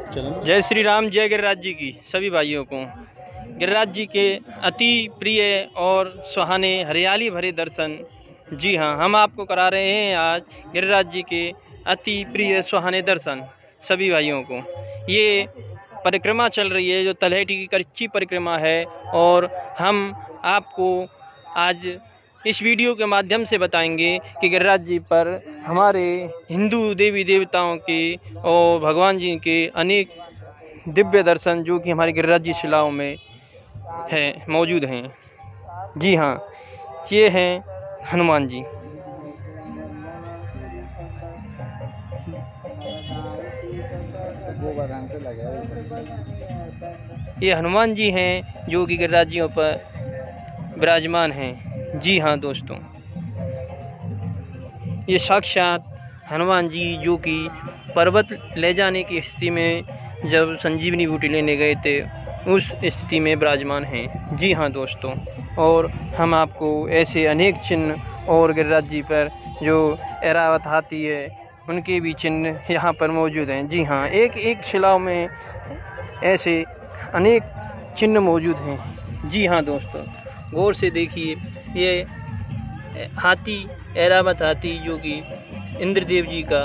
जय श्री राम, जय गिरिराज जी की सभी भाइयों को। गिरिराज जी के अति प्रिय और सुहाने हरियाली भरे दर्शन, जी हाँ, हम आपको करा रहे हैं आज गिरिराज जी के अति प्रिय सुहाने दर्शन सभी भाइयों को। ये परिक्रमा चल रही है जो तलहटी की कच्ची परिक्रमा है, और हम आपको आज इस वीडियो के माध्यम से बताएंगे कि गिरिराज जी पर हमारे हिंदू देवी देवताओं के और भगवान जी के अनेक दिव्य दर्शन जो कि हमारी गिरिराज जी शिलाओं में है मौजूद हैं। जी हाँ, ये हैं हनुमान जी। ये हनुमान जी हैं जो कि गिरिराज जी पर विराजमान हैं। जी हाँ दोस्तों, ये साक्षात हनुमान जी जो कि पर्वत ले जाने की स्थिति में जब संजीवनी बूटी लेने गए थे उस स्थिति में विराजमान हैं। जी हाँ दोस्तों, और हम आपको ऐसे अनेक चिन्ह और गिरिराज जी पर जो ऐरावत हाथी है उनके भी चिन्ह यहाँ पर मौजूद हैं। जी हाँ, एक एक शिलाओं में ऐसे अनेक चिन्ह मौजूद हैं। जी हाँ दोस्तों, गौर से देखिए, ये हाथी ऐरावत हाथी जो कि इंद्रदेव जी का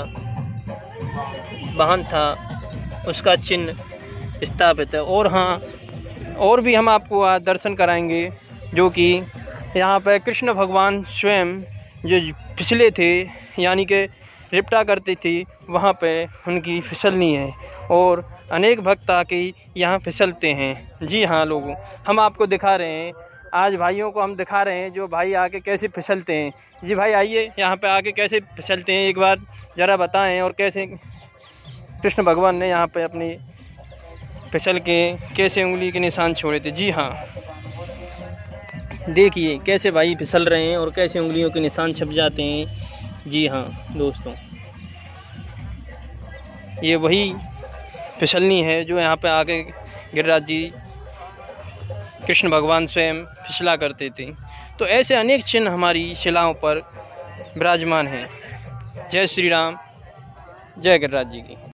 वाहन था उसका चिन्ह स्थापित है। और हाँ, और भी हम आपको आज दर्शन कराएंगे जो कि यहाँ पर कृष्ण भगवान स्वयं जो फिसले थे, यानी कि रिपटा करते थे, वहाँ पे उनकी फिसलनी है और अनेक भक्त आके यहाँ फिसलते हैं। जी हाँ लोगों, हम आपको दिखा रहे हैं आज, भाइयों को हम दिखा रहे हैं जो भाई आके कैसे फिसलते हैं। जी भाई आइए, यहाँ पे आके कैसे फिसलते हैं एक बार ज़रा बताएं, और कैसे कृष्ण भगवान ने यहाँ पे अपनी फिसल के कैसे उंगली के निशान छोड़े थे। जी हाँ, देखिए कैसे भाई फिसल रहे हैं और कैसे उंगलियों के निशान छप जाते हैं। जी हाँ दोस्तों, ये वही फिसलनी है जो यहाँ पे आके गिरिराज जी कृष्ण भगवान स्वयं फिसला करते थे। तो ऐसे अनेक चिन्ह हमारी शिलाओं पर विराजमान हैं। जय श्री राम, जय गिरिराज जी की।